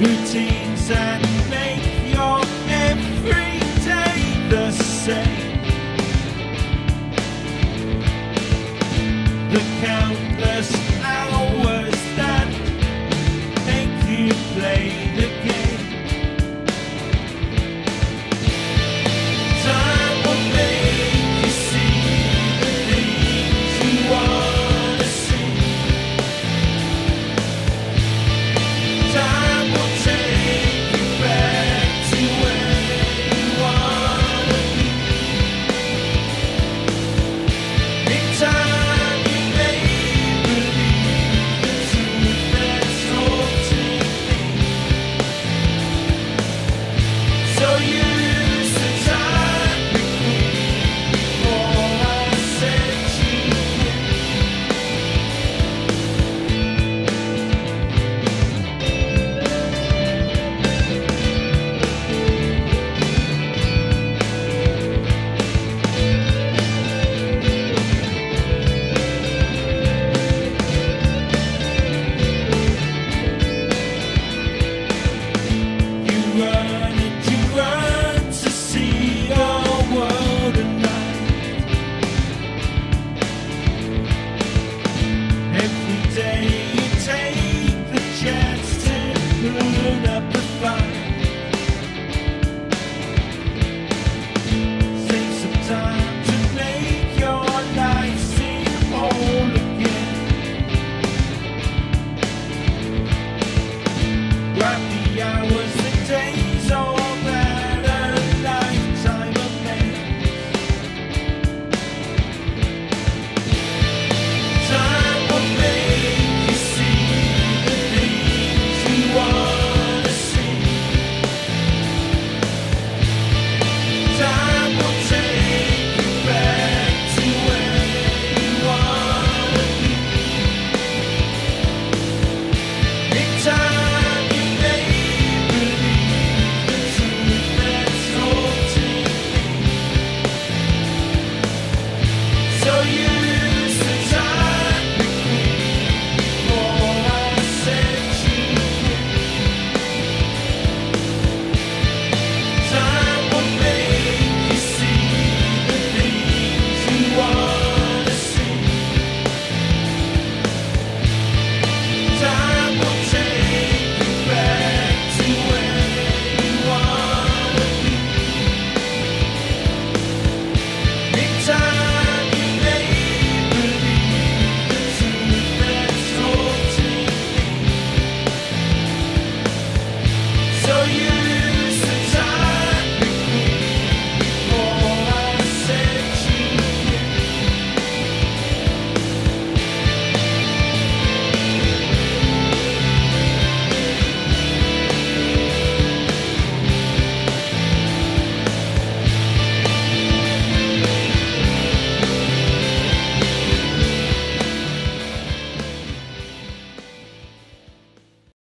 routines that make your every day the same. The countless hours that make you play the game. Time will make you see the things you wanna see. Time will take you back to where you wanna be. In time you may believe the truth that's haunting me. So use the time before I set you free. You run and you run to see your world at night. Every day you take the chance to put up a fight. Save some time to make your life seem whole again. Grab the hour